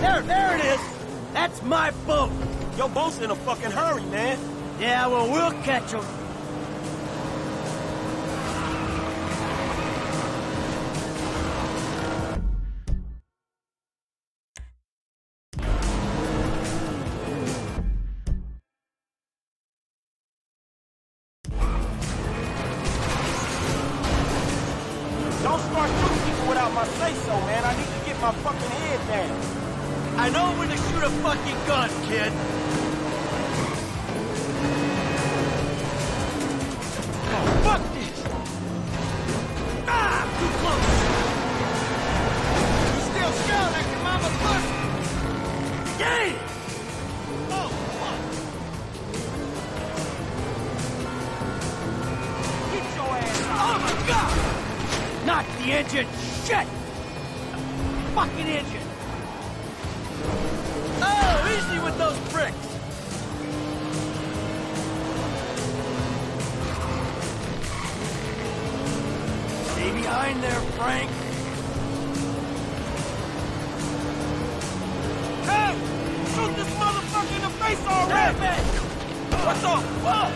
There it is! That's my boat! Your boat's in a fucking hurry, man. Yeah, well, we'll catch him. Don't start shooting people without my say-so, man. I need to get my fucking head down. I know when to shoot a fucking gun, kid. Oh, fuck this! Ah, too close! You still shout like your mama pussy! Damn! Oh, fuck! Get your ass out. Oh, my God! Not the engine! Shit! Fucking engine! Oh, easy with those bricks! Stay behind there, Frank. Hey! Shoot this motherfucker in the face already! Damn it! What the fuck?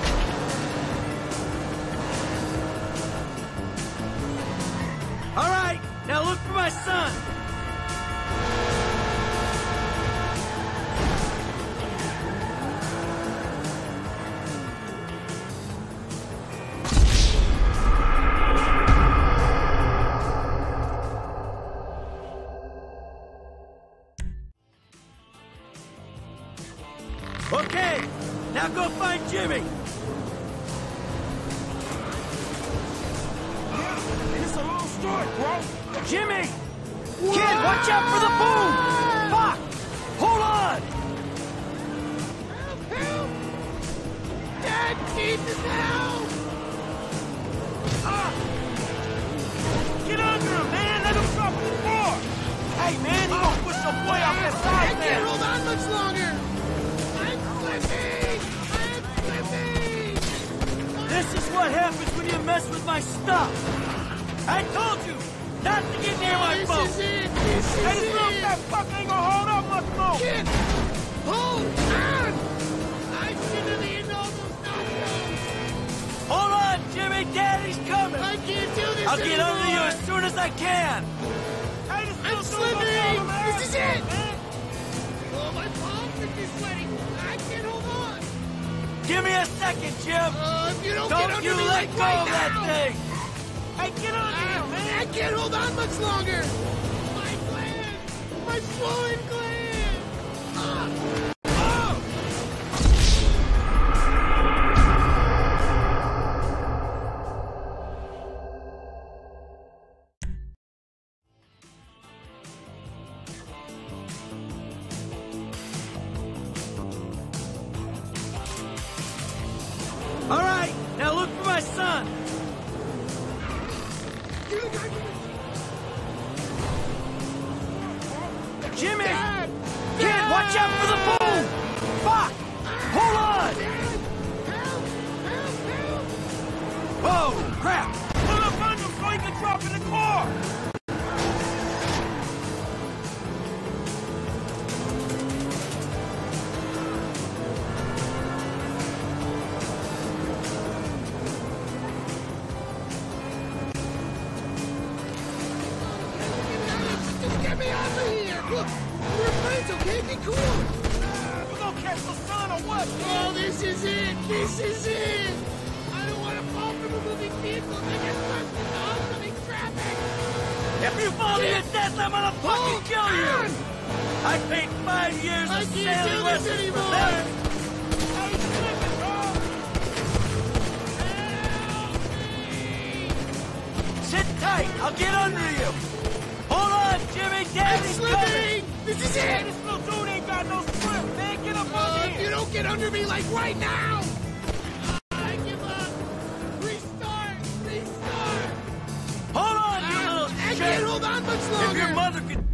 All right, now look for my son. Okay, now go find Jimmy. Yeah, it's a long story, bro. Jimmy! Kid, watch out for the boom! Fuck! Hold on! Help! Help! Dad needs help! Get under him, man. Let him drop the floor. Hey, man, you gonna push your boy off that I side can't there. hold on much longer! I'm slipping! I'm slipping! This is what happens when you mess with my stuff! I told you not to get near my This boat! is it! This is Hey, this little it! fat fuck ain't gonna hold up much more. Kid! Hold on! I should have eaten all those nachos! Hold on, Jimmy! Daddy's coming! I can't do this I'll get under you anymore. as soon as I can! Hey, this I'm little dude gonna slipping. fall on my This ass, is it. man. Oh, my palms are too sweaty! I can't hold on! Give me a second, Jim! If you don't get Don't under you me let like go right of that now. thing! Hey, get under him, man. I can't hold on much longer! My gland! My swollen gland! All right, now look for my son! Jimmy! Dad! Kid, watch out for the boom! Fuck! Hold on! Help! Help! Help! Whoa, crap! Pull up under him so he can drop in the car. Just get me out of here! Look, we're friends, okay? Be cool! We gonna catch the sun or what, man? Oh, this is it! This is it! I don't want to fall from a moving vehicle and get stuck in the oncoming traffic! If you fall to your death, I'm gonna fucking kill you! I paid 5 years I of can't do sailing this lessons for anymore! that! Hey, he's slipping, bro. Sit tight, I'll get under you! Hold on, Jimmy, I'm Daddy's coming! slipping! This is Hey, it! this little dude ain't got no strength, man. Get up under If you here. don't get under me like right now! I give up! Restart! Restart! Hold on, you little I shit! can't hold on much longer! If your mother could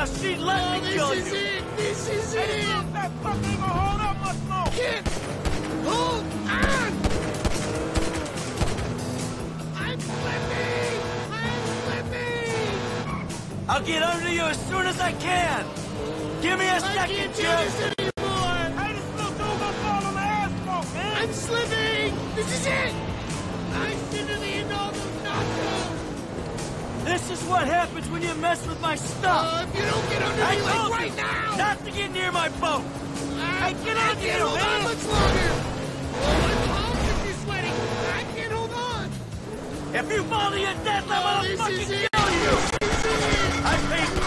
Now she'd let me kill This is you. it! This is Hey, it! look, that fuck ain't gonna hold up much more. Can't hold on! I'm slipping! I'm slipping! I'll get under you as soon as I can. Give me a I second, can't do Jim. this anymore! Hey, this little dude gonna fall on the asphalt, man. I'm slipping! This is it! I shouldn't have all those nachos! This is what happens when you mess with my stuff. If you don't get under I me like told right you now! not to get near my boat. I get on can't you, hold man. on much longer! Oh, my palms are too sweaty! I can't hold on! If you fall to your death, I'm Oh, gonna this fucking is kill it! you. This is it! I paid